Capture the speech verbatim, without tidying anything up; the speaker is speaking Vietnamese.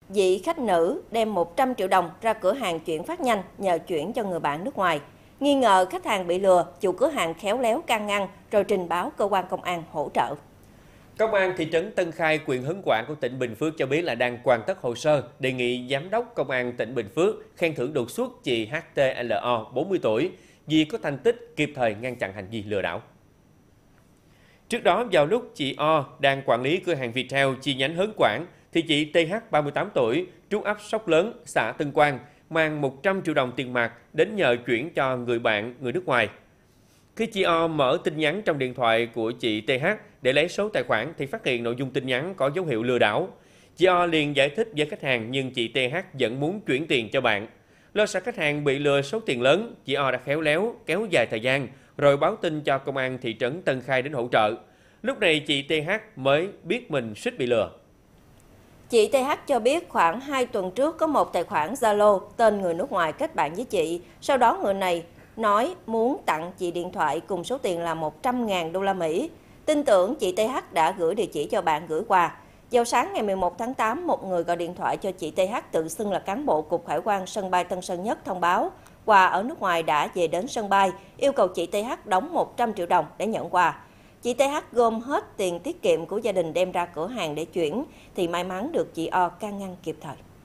Vị khách nữ đem một trăm triệu đồng ra cửa hàng chuyển phát nhanh nhờ chuyển cho người bạn nước ngoài. Nghi ngờ khách hàng bị lừa, chủ cửa hàng khéo léo can ngăn rồi trình báo cơ quan công an hỗ trợ. Công an thị trấn Tân Khai, huyện Hớn Quản của tỉnh Bình Phước cho biết là đang hoàn tất hồ sơ đề nghị Giám đốc Công an tỉnh Bình Phước khen thưởng đột xuất chị hát tê lờ o, bốn mươi tuổi, vì có thành tích kịp thời ngăn chặn hành vi lừa đảo. Trước đó, vào lúc chị O đang quản lý cửa hàng Viettel chi nhánh Hớn Quản, thì chị tê hát, ba mươi tám tuổi, trú ấp Sóc Lớn, xã Tân Quang, mang một trăm triệu đồng tiền mặt đến nhờ chuyển cho người bạn người nước ngoài. Khi chị O mở tin nhắn trong điện thoại của chị tê hát để lấy số tài khoản thì phát hiện nội dung tin nhắn có dấu hiệu lừa đảo. Chị O liền giải thích với khách hàng nhưng chị tê hát vẫn muốn chuyển tiền cho bạn. Lo sợ khách hàng bị lừa số tiền lớn, chị O đã khéo léo kéo dài thời gian rồi báo tin cho công an thị trấn Tân Khai đến hỗ trợ. Lúc này chị tê hát mới biết mình suýt bị lừa. Chị tê hát cho biết khoảng hai tuần trước có một tài khoản Zalo tên người nước ngoài kết bạn với chị. Sau đó người này nói muốn tặng chị điện thoại cùng số tiền là một trăm nghìn đô la Mỹ. Tin tưởng chị tê hát đã gửi địa chỉ cho bạn gửi quà. Vào sáng ngày mười một tháng tám, một người gọi điện thoại cho chị tê hát tự xưng là cán bộ Cục Hải quan sân bay Tân Sơn Nhất thông báo quà ở nước ngoài đã về đến sân bay, yêu cầu chị tê hát đóng một trăm triệu đồng để nhận quà. Chị tê hát gom hết tiền tiết kiệm của gia đình đem ra cửa hàng để chuyển, thì may mắn được chị O can ngăn kịp thời.